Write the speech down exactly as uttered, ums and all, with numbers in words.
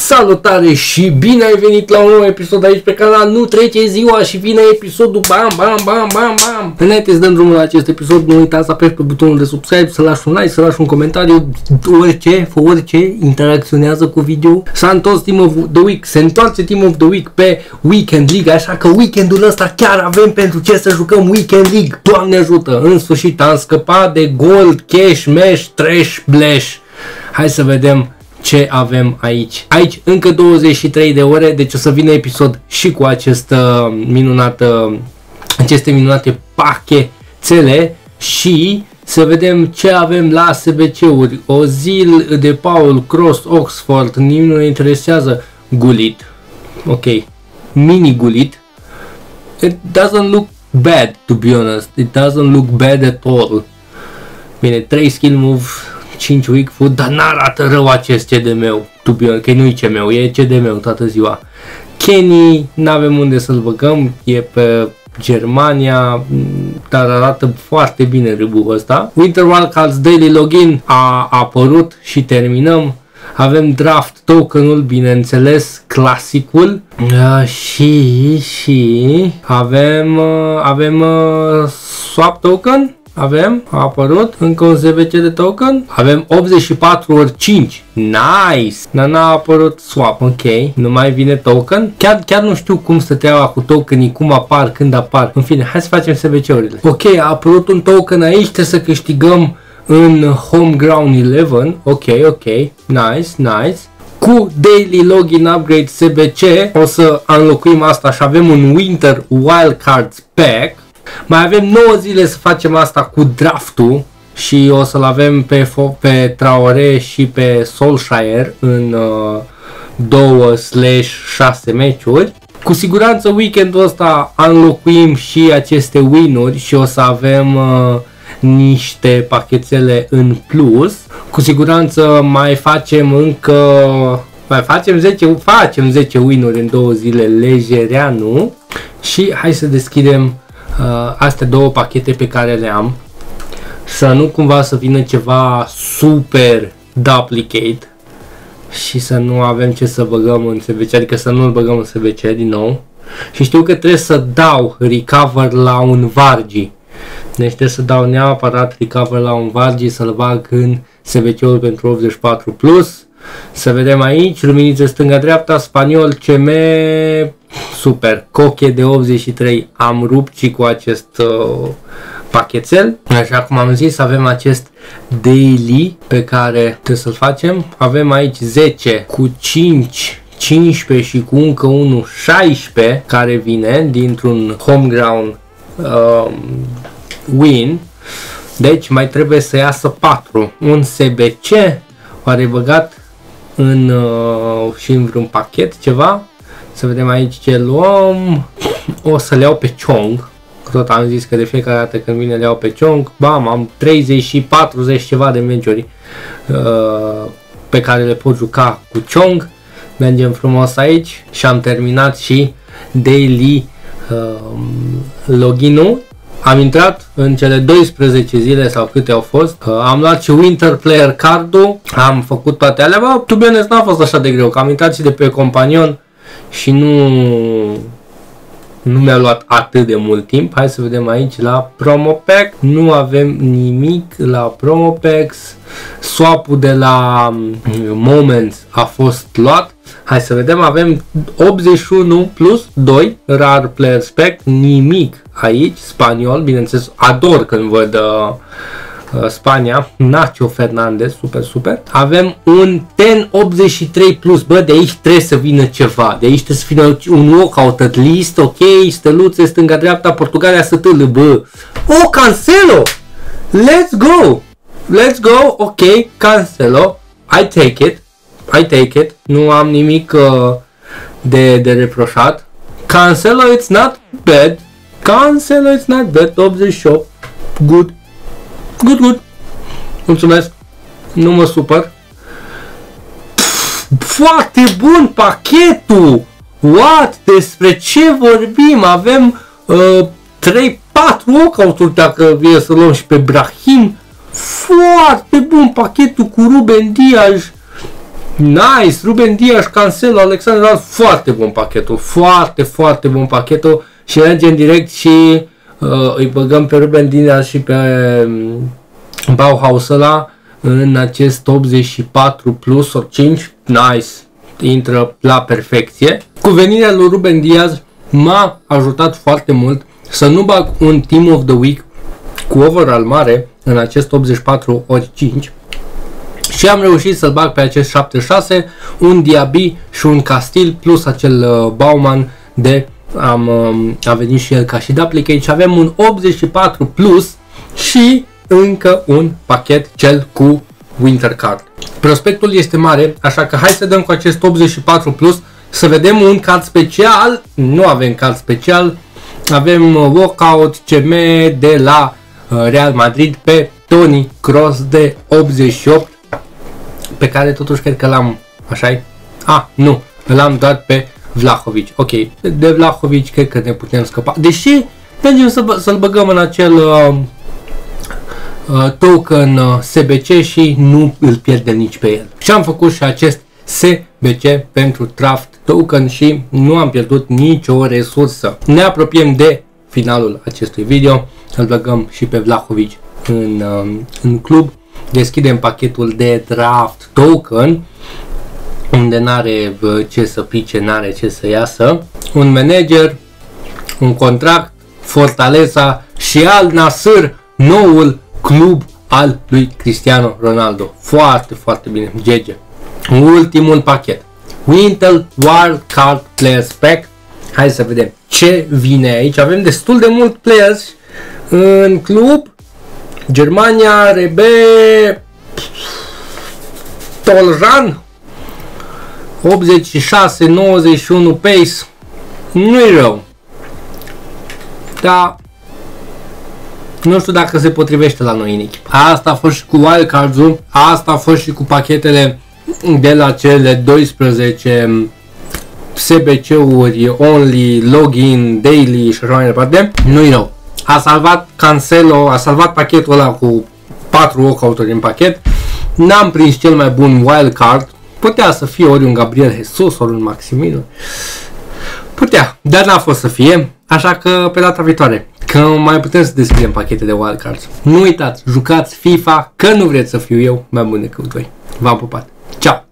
Salutare și bine ai venit la un nou episod aici pe canal. Nu trece ziua și vine episodul. Bam, bam, bam, bam, bam. Înainte să dăm drumul la acest episod, nu uitați să apeși pe butonul de subscribe, să lași un like, să lași un comentariu, orice, fă orice, interacționează cu video. S-a întors Team of the Week, se întoarce Team of the Week pe Weekend League, așa că weekendul ăsta chiar avem pentru ce să jucăm Weekend League. Doamne ajută, în sfârșit am scăpat de gold, cash, mesh, trash, blash. Hai să vedem ce avem aici. Aici încă douăzeci și trei de ore, deci o să vină episod și cu acest uh, minunat, uh, aceste minunate pachetele și să vedem ce avem la S B C-uri. Ozil, De Paul, Cross, Oxford, nimic nu ne interesează. Gullit. Ok. Mini Gullit. It doesn't look bad, to be honest. It doesn't look bad at all. Bine, trei skill move, cinci weak foot, dar n-arată rău acest C D M-ul, că nu-i C M-ul, e C D M-ul toată ziua. Kenny, n-avem unde să-l băgăm, e pe Germania, dar arată foarte bine râbul ăsta. Winter Wildcards Daily Login a apărut și terminăm. Avem draft tokenul, bineînțeles, clasicul. Uh, și, și avem, uh, avem uh, swap token. Avem, a apărut încă un S B C de token. Avem optzeci și patru ori cinci. Nice! Dar n-a apărut swap, ok. Nu mai vine token. Chiar, chiar nu știu cum stătea cu tokenii, cum apar, când apar. În fine, hai să facem S B C-urile. Ok, a apărut un token aici, trebuie să câștigăm în Homeground unsprezece. Ok, ok. Nice, nice. Cu Daily Login Upgrade S B C o să înlocuim asta și avem un Winter Wildcards Pack. Mai avem nouă zile să facem asta cu draftul și o să-l avem pe, pe Traore și pe Solskjaer în uh, două slash șase meciuri. Cu siguranță weekendul ăsta înlocuim și aceste win-uri și o să avem uh, niște pachetele în plus. Cu siguranță mai facem încă, mai facem zece, facem zece win-uri în două zile lejereanu. Și hai să deschidem Uh, astea două pachete pe care le am, să nu cumva să vină ceva super duplicate și să nu avem ce să băgăm în S B C, adică să nu-l băgăm în S B C din nou. Și știu că trebuie să dau recover la un Vargi, deci trebuie să dau neapărat recover la un Vargi, să-l bag în S B C-ul pentru optzeci și patru plus. Să vedem aici, luminițe stânga-dreapta, Spaniol, C M, super, Coche de optzeci și trei, am rupt și cu acest uh, pachetel. Așa cum am zis, avem acest daily pe care trebuie să-l facem. Avem aici zece cu cinci, cincisprezece și cu încă unul șaisprezece care vine dintr-un homeground uh, win. Deci mai trebuie să iasă patru. Un S B C, oare băgat în, uh, și în vreun pachet ceva. Să vedem aici ce luăm. O să le iau pe Chong. Tot am zis că de fiecare dată când vine le iau pe Chong. Bam, am treizeci și patruzeci ceva de meciuri uh, pe care le pot juca cu Chong. Mergem frumos aici și am terminat și daily uh, login-ul. Am intrat în cele douăsprezece zile sau câte au fost. Uh, am luat și Winter Player Card-ul. Am făcut toate alea. Bă, to be honest, n-a fost așa de greu. Că am intrat și de pe companion și nu, nu mi-a luat atât de mult timp. Hai să vedem aici la Promo Pack. Nu avem nimic la Promo Packs. Swap-ul de la Moments a fost luat. Hai să vedem, avem optzeci și unu plus doi Rare Players Pack, nimic aici, Spaniol, bineînțeles, ador când văd uh, uh, Spania, Nacho Fernandez, super, super. Avem un zece optzeci și trei plus, bă, de aici trebuie să vină ceva, de aici trebuie să vină un walkout at least, ok, steluțe, stânga-dreapta, Portugalia, S T L, bă. Oh, Cancelo! Let's go! Let's go, ok, Cancelo, I take it. I take it, nu am nimic uh, de, de reproșat. Cancelo, it's not bad. Cancelo, it's not bad. optzeci și opt, good. Good, good. Mulțumesc. Nu mă supăr. Foarte bun pachetul. What? Despre ce vorbim? Avem uh, trei patru walkout-uri dacă e să luăm și pe Brahim. Foarte bun pachetul cu Ruben Dias. Nice! Ruben Dias, Cancelo, Alexander Arnold, foarte bun pachetul, foarte, foarte bun pachetul și mergem direct și uh, îi băgăm pe Ruben Dias și pe um, Bauhaus ăla în acest optzeci și patru plus ori cinci. Nice! Intră la perfecție. Cu venirea lui Ruben Dias m-a ajutat foarte mult să nu bag un Team of the Week cu overall mare în acest optzeci și patru ori cinci și am reușit să-l bag pe acest șaptezeci și șase, un Diaby și un Castil plus acel uh, Bauman de am, um, a venit și el ca și duplicate și avem un optzeci și patru plus și încă un pachet, cel cu Winter Card. Prospectul este mare, așa că hai să dăm cu acest optzeci și patru plus să vedem un card special. Nu avem card special, avem uh, Walkout C M de la uh, Real Madrid pe Toni Kroos de optzeci și opt, pe care totuși cred că l-am, așa-i? Ah, nu, l-am dat pe Vlahovic. Ok, de Vlahovic cred că ne putem scăpa, deși mergem să, să-l băgăm în acel uh, uh, token uh, S B C și nu îl pierdem nici pe el. Și am făcut și acest S B C pentru draft token și nu am pierdut nicio resursă. Ne apropiem de finalul acestui video, îl băgăm și pe Vlahovic în, uh, în club. Deschidem pachetul de draft token, unde n-are ce să pice, n-are ce să iasă. Un manager, un contract, Fortaleza și Al Nassr, noul club al lui Cristiano Ronaldo. Foarte, foarte bine. G G. Ultimul pachet. Winter Wild Card Players Pack. Hai să vedem ce vine aici. Avem destul de mult players în club. Germania, Rebe, Toljan, optzeci și șase, nouăzeci și unu pace, nu-i rău, dar nu știu dacă se potrivește la noi în echipă. Asta a fost și cu wildcards-ul, asta a fost și cu pachetele de la cele doisprezece S B C-uri, only, login, daily și așa mai departe, nu-i rău. A salvat Cancelo, a salvat pachetul ăla cu patru walkout-uri în pachet. N-am prins cel mai bun wildcard. Putea să fie ori un Gabriel Jesus, ori un Maximilian. Putea, dar n-a fost să fie. Așa că pe data viitoare, că mai putem să deschidem pachete de wildcards. Nu uitați, jucați FIFA, că nu vreți să fiu eu mai bun decât voi. V-am pupat. Ciao!